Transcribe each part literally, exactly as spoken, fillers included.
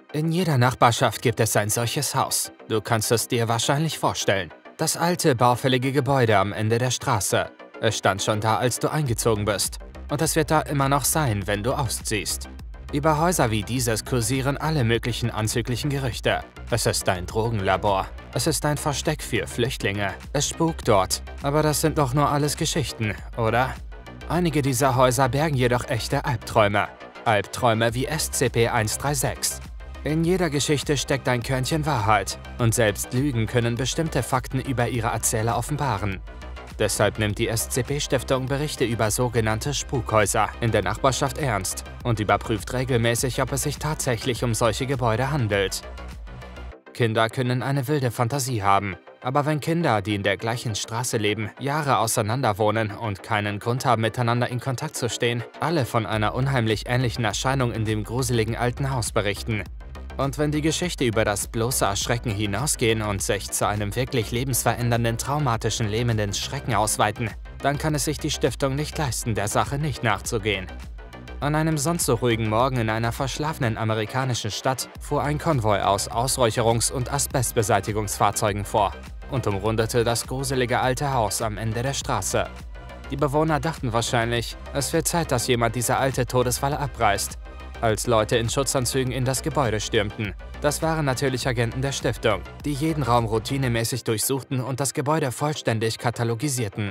In jeder Nachbarschaft gibt es ein solches Haus. Du kannst es dir wahrscheinlich vorstellen. Das alte, baufällige Gebäude am Ende der Straße. Es stand schon da, als du eingezogen bist. Und es wird da immer noch sein, wenn du ausziehst. Über Häuser wie dieses kursieren alle möglichen anzüglichen Gerüchte. Es ist ein Drogenlabor. Es ist ein Versteck für Flüchtlinge. Es spukt dort. Aber das sind doch nur alles Geschichten, oder? Einige dieser Häuser bergen jedoch echte Albträume. Albträume wie S C P hundertsechsunddreißig. In jeder Geschichte steckt ein Körnchen Wahrheit. Und selbst Lügen können bestimmte Fakten über ihre Erzähler offenbaren. Deshalb nimmt die S C P-Stiftung Berichte über sogenannte Spukhäuser in der Nachbarschaft ernst und überprüft regelmäßig, ob es sich tatsächlich um solche Gebäude handelt. Kinder können eine wilde Fantasie haben, aber wenn Kinder, die in der gleichen Straße leben, Jahre auseinander wohnen und keinen Grund haben, miteinander in Kontakt zu stehen, alle von einer unheimlich ähnlichen Erscheinung in dem gruseligen alten Haus berichten. Und wenn die Geschichte über das bloße Erschrecken hinausgehen und sich zu einem wirklich lebensverändernden, traumatischen, lähmenden Schrecken ausweiten, dann kann es sich die Stiftung nicht leisten, der Sache nicht nachzugehen. An einem sonst so ruhigen Morgen in einer verschlafenen amerikanischen Stadt fuhr ein Konvoi aus Ausräucherungs- und Asbestbeseitigungsfahrzeugen vor und umrundete das gruselige alte Haus am Ende der Straße. Die Bewohner dachten wahrscheinlich, es wird Zeit, dass jemand diese alte Todesfalle abreißt, als Leute in Schutzanzügen in das Gebäude stürmten. Das waren natürlich Agenten der Stiftung, die jeden Raum routinemäßig durchsuchten und das Gebäude vollständig katalogisierten.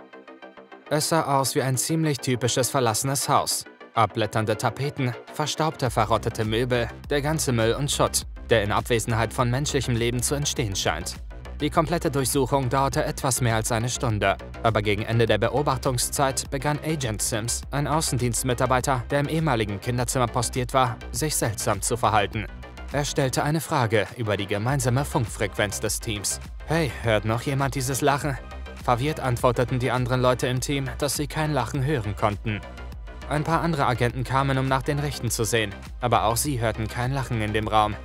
Es sah aus wie ein ziemlich typisches verlassenes Haus. Abblätternde Tapeten, verstaubte, verrottete Möbel, der ganze Müll und Schutt, der in Abwesenheit von menschlichem Leben zu entstehen scheint. Die komplette Durchsuchung dauerte etwas mehr als eine Stunde, aber gegen Ende der Beobachtungszeit begann Agent Sims, ein Außendienstmitarbeiter, der im ehemaligen Kinderzimmer postiert war, sich seltsam zu verhalten. Er stellte eine Frage über die gemeinsame Funkfrequenz des Teams. »Hey, hört noch jemand dieses Lachen?« Verwirrt antworteten die anderen Leute im Team, dass sie kein Lachen hören konnten. Ein paar andere Agenten kamen, um nach den Rechten zu sehen, aber auch sie hörten kein Lachen in dem Raum.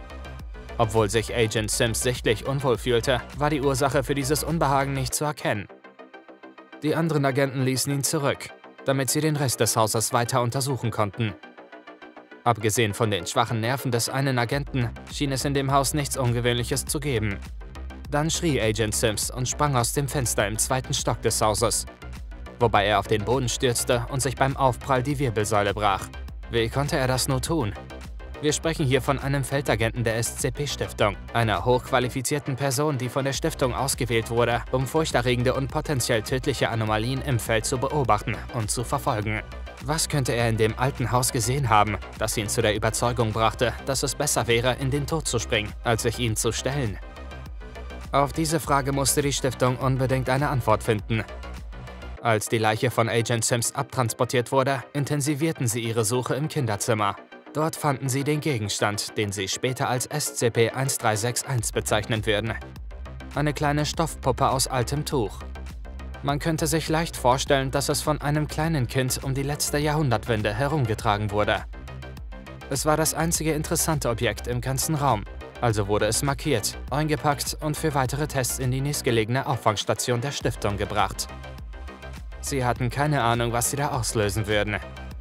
Obwohl sich Agent Sims sichtlich unwohl fühlte, war die Ursache für dieses Unbehagen nicht zu erkennen. Die anderen Agenten ließen ihn zurück, damit sie den Rest des Hauses weiter untersuchen konnten. Abgesehen von den schwachen Nerven des einen Agenten schien es in dem Haus nichts Ungewöhnliches zu geben. Dann schrie Agent Sims und sprang aus dem Fenster im zweiten Stock des Hauses, wobei er auf den Boden stürzte und sich beim Aufprall die Wirbelsäule brach. Wie konnte er das nur tun? Wir sprechen hier von einem Feldagenten der S C P-Stiftung, einer hochqualifizierten Person, die von der Stiftung ausgewählt wurde, um furchterregende und potenziell tödliche Anomalien im Feld zu beobachten und zu verfolgen. Was könnte er in dem alten Haus gesehen haben, das ihn zu der Überzeugung brachte, dass es besser wäre, in den Tod zu springen, als sich ihm zu stellen? Auf diese Frage musste die Stiftung unbedingt eine Antwort finden. Als die Leiche von Agent Sims abtransportiert wurde, intensivierten sie ihre Suche im Kinderzimmer. Dort fanden sie den Gegenstand, den sie später als S C P dreizehn bezeichnen würden. Eine kleine Stoffpuppe aus altem Tuch. Man könnte sich leicht vorstellen, dass es von einem kleinen Kind um die letzte Jahrhundertwende herumgetragen wurde. Es war das einzige interessante Objekt im ganzen Raum, also wurde es markiert, eingepackt und für weitere Tests in die nächstgelegene Auffangstation der Stiftung gebracht. Sie hatten keine Ahnung, was sie da auslösen würden.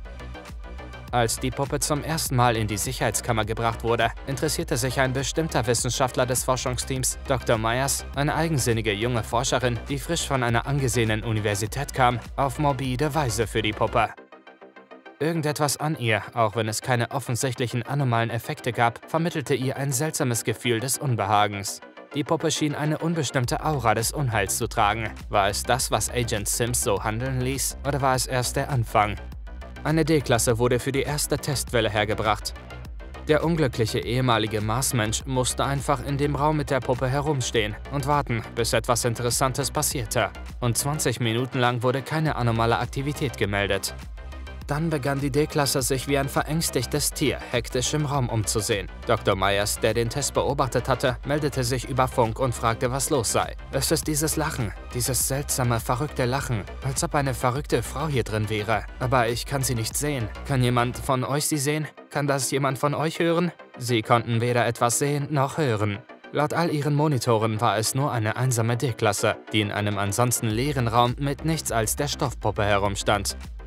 Als die Puppe zum ersten Mal in die Sicherheitskammer gebracht wurde, interessierte sich ein bestimmter Wissenschaftler des Forschungsteams, Doktor Myers, eine eigensinnige junge Forscherin, die frisch von einer angesehenen Universität kam, auf morbide Weise für die Puppe. Irgendetwas an ihr, auch wenn es keine offensichtlichen anomalen Effekte gab, vermittelte ihr ein seltsames Gefühl des Unbehagens. Die Puppe schien eine unbestimmte Aura des Unheils zu tragen. War es das, was Agent Sims so handeln ließ, oder war es erst der Anfang? Eine D-Klasse wurde für die erste Testwelle hergebracht. Der unglückliche ehemalige Marsmensch musste einfach in dem Raum mit der Puppe herumstehen und warten, bis etwas Interessantes passierte. Und zwanzig Minuten lang wurde keine anomale Aktivität gemeldet. Dann begann die D-Klasse sich wie ein verängstigtes Tier hektisch im Raum umzusehen. Doktor Myers, der den Test beobachtet hatte, meldete sich über Funk und fragte, was los sei. Es ist dieses Lachen, dieses seltsame, verrückte Lachen, als ob eine verrückte Frau hier drin wäre. Aber ich kann sie nicht sehen. Kann jemand von euch sie sehen? Kann das jemand von euch hören? Sie konnten weder etwas sehen noch hören. Laut all ihren Monitoren war es nur eine einsame D-Klasse, die in einem ansonsten leeren Raum mit nichts als der Stoffpuppe herumstand.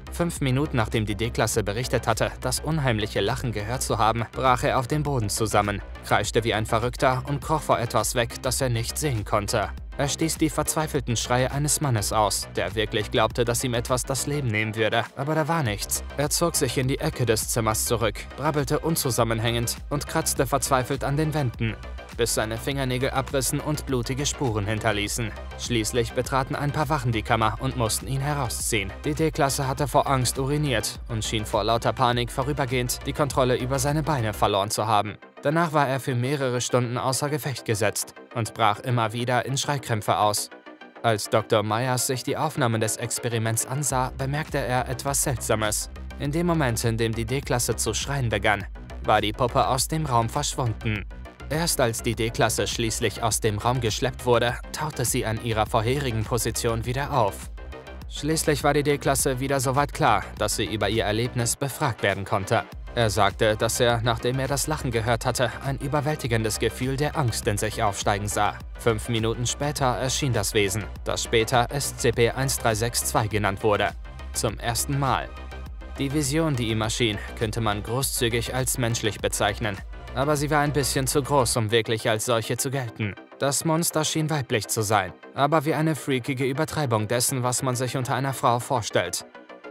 Fünf Minuten nachdem die D-Klasse berichtet hatte, das unheimliche Lachen gehört zu haben, brach er auf den Boden zusammen, kreischte wie ein Verrückter und kroch vor etwas weg, das er nicht sehen konnte. Er stieß die verzweifelten Schreie eines Mannes aus, der wirklich glaubte, dass ihm etwas das Leben nehmen würde, aber da war nichts. Er zog sich in die Ecke des Zimmers zurück, brabbelte unzusammenhängend und kratzte verzweifelt an den Wänden, bis seine Fingernägel abrissen und blutige Spuren hinterließen. Schließlich betraten ein paar Wachen die Kammer und mussten ihn herausziehen. Die D-Klasse hatte vor Angst uriniert und schien vor lauter Panik vorübergehend die Kontrolle über seine Beine verloren zu haben. Danach war er für mehrere Stunden außer Gefecht gesetzt und brach immer wieder in Schreikrämpfe aus. Als Doktor Myers sich die Aufnahmen des Experiments ansah, bemerkte er etwas Seltsames. In dem Moment, in dem die D-Klasse zu schreien begann, war die Puppe aus dem Raum verschwunden. Erst als die D-Klasse schließlich aus dem Raum geschleppt wurde, tauchte sie an ihrer vorherigen Position wieder auf. Schließlich war die D-Klasse wieder so weit klar, dass sie über ihr Erlebnis befragt werden konnte. Er sagte, dass er, nachdem er das Lachen gehört hatte, ein überwältigendes Gefühl der Angst in sich aufsteigen sah. Fünf Minuten später erschien das Wesen, das später S C P eins drei sechs zwei genannt wurde. Zum ersten Mal. Die Vision, die ihm erschien, könnte man großzügig als menschlich bezeichnen. Aber sie war ein bisschen zu groß, um wirklich als solche zu gelten. Das Monster schien weiblich zu sein, aber wie eine freakige Übertreibung dessen, was man sich unter einer Frau vorstellt.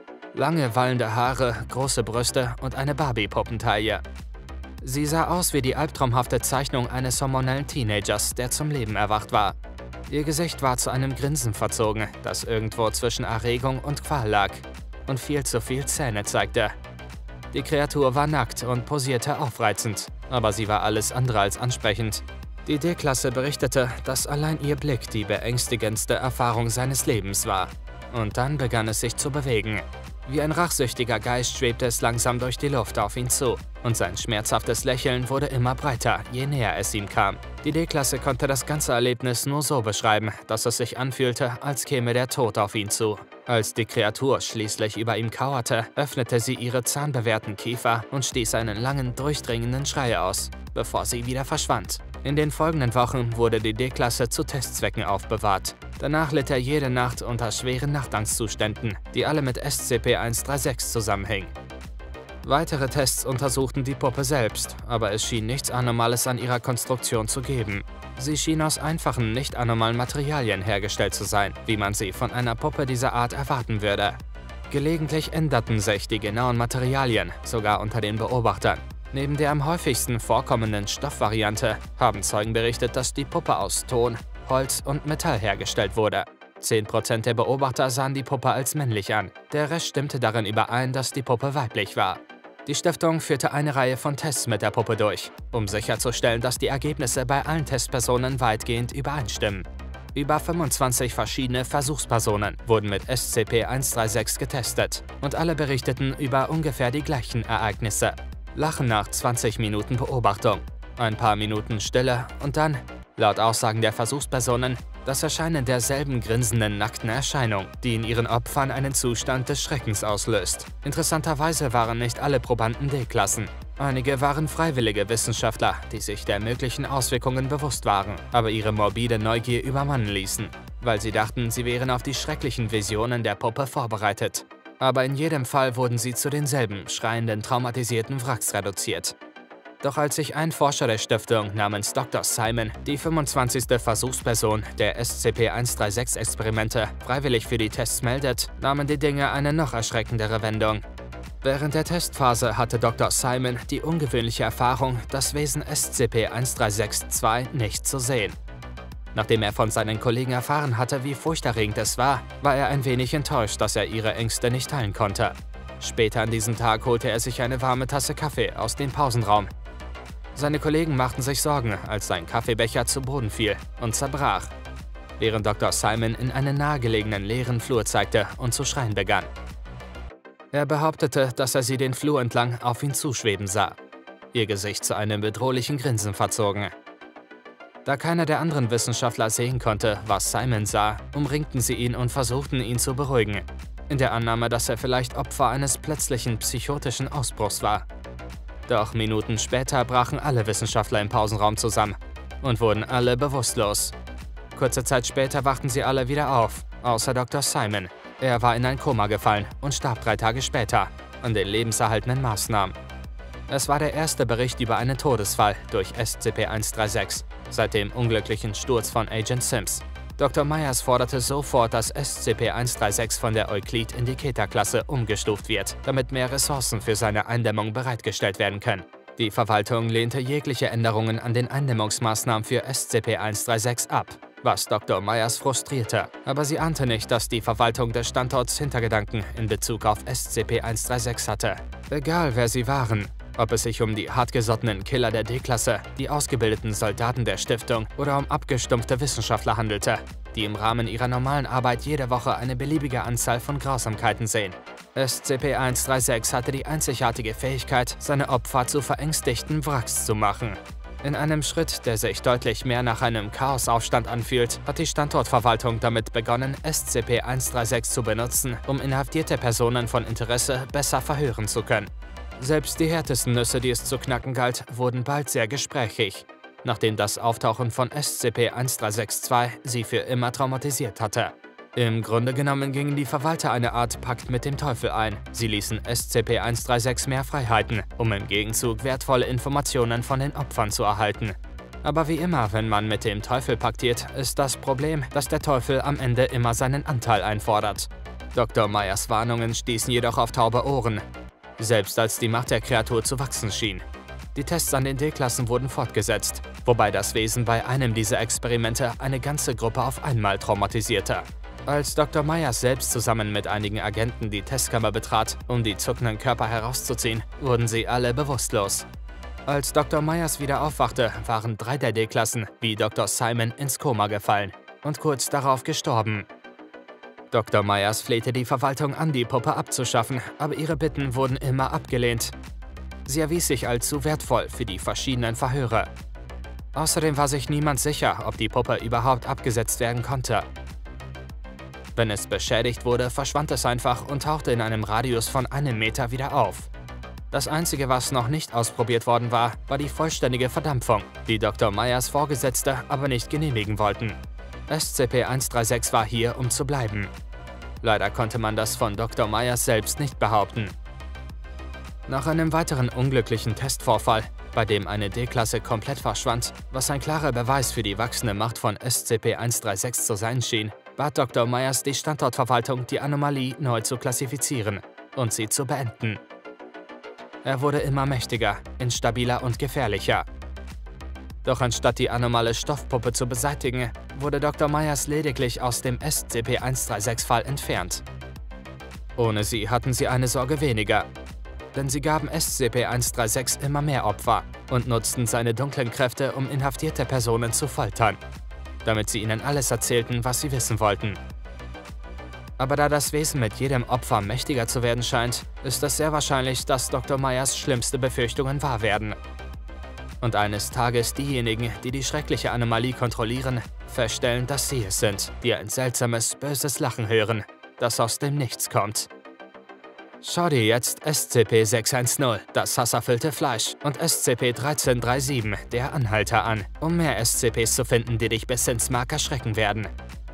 Lange wallende Haare, große Brüste und eine Barbie-Puppentaille. Sie sah aus wie die albtraumhafte Zeichnung eines hormonellen Teenagers, der zum Leben erwacht war. Ihr Gesicht war zu einem Grinsen verzogen, das irgendwo zwischen Erregung und Qual lag und viel zu viel Zähne zeigte. Die Kreatur war nackt und posierte aufreizend, aber sie war alles andere als ansprechend. Die D-Klasse berichtete, dass allein ihr Blick die beängstigendste Erfahrung seines Lebens war. Und dann begann es sich zu bewegen. Wie ein rachsüchtiger Geist schwebte es langsam durch die Luft auf ihn zu, und sein schmerzhaftes Lächeln wurde immer breiter, je näher es ihm kam. Die D-Klasse konnte das ganze Erlebnis nur so beschreiben, dass es sich anfühlte, als käme der Tod auf ihn zu. Als die Kreatur schließlich über ihm kauerte, öffnete sie ihre zahnbewehrten Kiefer und stieß einen langen, durchdringenden Schrei aus, bevor sie wieder verschwand. In den folgenden Wochen wurde die D-Klasse zu Testzwecken aufbewahrt. Danach litt er jede Nacht unter schweren Nachtangstzuständen, die alle mit S C P eins drei sechs zusammenhingen. Weitere Tests untersuchten die Puppe selbst, aber es schien nichts Anormales an ihrer Konstruktion zu geben. Sie schien aus einfachen, nicht anormalen Materialien hergestellt zu sein, wie man sie von einer Puppe dieser Art erwarten würde. Gelegentlich änderten sich die genauen Materialien, sogar unter den Beobachtern. Neben der am häufigsten vorkommenden Stoffvariante haben Zeugen berichtet, dass die Puppe aus Ton, Holz und Metall hergestellt wurde. zehn Prozent der Beobachter sahen die Puppe als männlich an. Der Rest stimmte darin überein, dass die Puppe weiblich war. Die Stiftung führte eine Reihe von Tests mit der Puppe durch, um sicherzustellen, dass die Ergebnisse bei allen Testpersonen weitgehend übereinstimmen. Über fünfundzwanzig verschiedene Versuchspersonen wurden mit S C P eins drei sechs getestet und alle berichteten über ungefähr die gleichen Ereignisse. Lachen nach zwanzig Minuten Beobachtung, ein paar Minuten Stille und dann, laut Aussagen der Versuchspersonen, das Erscheinen derselben grinsenden, nackten Erscheinung, die in ihren Opfern einen Zustand des Schreckens auslöst. Interessanterweise waren nicht alle Probanden D-Klassen. Einige waren freiwillige Wissenschaftler, die sich der möglichen Auswirkungen bewusst waren, aber ihre morbide Neugier übermannen ließen, weil sie dachten, sie wären auf die schrecklichen Visionen der Puppe vorbereitet. Aber in jedem Fall wurden sie zu denselben, schreienden, traumatisierten Wracks reduziert. Doch als sich ein Forscher der Stiftung namens Doktor Simon, die fünfundzwanzigste Versuchsperson der S C P eins drei sechs Experimente, freiwillig für die Tests meldet, nahmen die Dinge eine noch erschreckendere Wendung. Während der Testphase hatte Doktor Simon die ungewöhnliche Erfahrung, das Wesen S C P eins drei sechs zwei nicht zu sehen. Nachdem er von seinen Kollegen erfahren hatte, wie furchterregend es war, war er ein wenig enttäuscht, dass er ihre Ängste nicht teilen konnte. Später an diesem Tag holte er sich eine warme Tasse Kaffee aus dem Pausenraum. Seine Kollegen machten sich Sorgen, als sein Kaffeebecher zu Boden fiel und zerbrach, während Doktor Simon in einen nahegelegenen leeren Flur zeigte und zu schreien begann. Er behauptete, dass er sie den Flur entlang auf ihn zuschweben sah, ihr Gesicht zu einem bedrohlichen Grinsen verzogen. Da keiner der anderen Wissenschaftler sehen konnte, was Simon sah, umringten sie ihn und versuchten, ihn zu beruhigen, in der Annahme, dass er vielleicht Opfer eines plötzlichen psychotischen Ausbruchs war. Doch Minuten später brachen alle Wissenschaftler im Pausenraum zusammen und wurden alle bewusstlos. Kurze Zeit später wachten sie alle wieder auf, außer Doktor Simon, Er war in ein Koma gefallen und starb drei Tage später an den lebenserhaltenden Maßnahmen. Es war der erste Bericht über einen Todesfall durch S C P eins drei sechs seit dem unglücklichen Sturz von Agent Sims. Doktor Myers forderte sofort, dass S C P eins drei sechs von der Euclid in die Keta-Klasse umgestuft wird, damit mehr Ressourcen für seine Eindämmung bereitgestellt werden können. Die Verwaltung lehnte jegliche Änderungen an den Eindämmungsmaßnahmen für S C P eins drei sechs ab, was Doktor Myers frustrierte. Aber sie ahnte nicht, dass die Verwaltung des Standorts Hintergedanken in Bezug auf S C P eins drei sechs hatte. Egal wer sie waren, ob es sich um die hartgesottenen Killer der D-Klasse, die ausgebildeten Soldaten der Stiftung oder um abgestumpfte Wissenschaftler handelte, die im Rahmen ihrer normalen Arbeit jede Woche eine beliebige Anzahl von Grausamkeiten sehen. S C P eins drei sechs hatte die einzigartige Fähigkeit, seine Opfer zu verängstigten Wracks zu machen. In einem Schritt, der sich deutlich mehr nach einem Chaosaufstand anfühlt, hat die Standortverwaltung damit begonnen, S C P eins drei sechs zu benutzen, um inhaftierte Personen von Interesse besser verhören zu können. Selbst die härtesten Nüsse, die es zu knacken galt, wurden bald sehr gesprächig, nachdem das Auftauchen von S C P eins drei sechs zwei sie für immer traumatisiert hatte. Im Grunde genommen gingen die Verwalter eine Art Pakt mit dem Teufel ein. Sie ließen S C P eins drei sechs mehr Freiheiten, um im Gegenzug wertvolle Informationen von den Opfern zu erhalten. Aber wie immer, wenn man mit dem Teufel paktiert, ist das Problem, dass der Teufel am Ende immer seinen Anteil einfordert. Doktor Myers Warnungen stießen jedoch auf taube Ohren, selbst als die Macht der Kreatur zu wachsen schien. Die Tests an den D-Klassen wurden fortgesetzt, wobei das Wesen bei einem dieser Experimente eine ganze Gruppe auf einmal traumatisierte. Als Doktor Myers selbst zusammen mit einigen Agenten die Testkammer betrat, um die zuckenden Körper herauszuziehen, wurden sie alle bewusstlos. Als Doktor Myers wieder aufwachte, waren drei der D-Klassen, wie Doktor Simon, ins Koma gefallen und kurz darauf gestorben. Doktor Myers flehte die Verwaltung an, die Puppe abzuschaffen, aber ihre Bitten wurden immer abgelehnt. Sie erwies sich als zu wertvoll für die verschiedenen Verhöre. Außerdem war sich niemand sicher, ob die Puppe überhaupt abgesetzt werden konnte. Wenn es beschädigt wurde, verschwand es einfach und tauchte in einem Radius von einem Meter wieder auf. Das Einzige, was noch nicht ausprobiert worden war, war die vollständige Verdampfung, die Doktor Myers Vorgesetzte aber nicht genehmigen wollten. S C P eins drei sechs war hier, um zu bleiben. Leider konnte man das von Doktor Myers selbst nicht behaupten. Nach einem weiteren unglücklichen Testvorfall, bei dem eine D-Klasse komplett verschwand, was ein klarer Beweis für die wachsende Macht von S C P eins drei sechs zu sein schien, bat Doktor Myers die Standortverwaltung, die Anomalie neu zu klassifizieren und sie zu beenden. Er wurde immer mächtiger, instabiler und gefährlicher. Doch anstatt die anomale Stoffpuppe zu beseitigen, wurde Doktor Myers lediglich aus dem S C P eins drei sechs Fall entfernt. Ohne sie hatten sie eine Sorge weniger, denn sie gaben S C P eins drei sechs immer mehr Opfer und nutzten seine dunklen Kräfte, um inhaftierte Personen zu foltern, damit sie ihnen alles erzählten, was sie wissen wollten. Aber da das Wesen mit jedem Opfer mächtiger zu werden scheint, ist es sehr wahrscheinlich, dass Doktor Myers schlimmste Befürchtungen wahr werden. Und eines Tages diejenigen, die die schreckliche Anomalie kontrollieren, feststellen, dass sie es sind, die ein seltsames, böses Lachen hören, das aus dem Nichts kommt. Schau dir jetzt S C P sechs eins null, das hasserfüllte Fleisch, und S C P dreizehn siebenunddreißig, der Anhalter, an, um mehr S C Ps zu finden, die dich bis ins Mark erschrecken werden.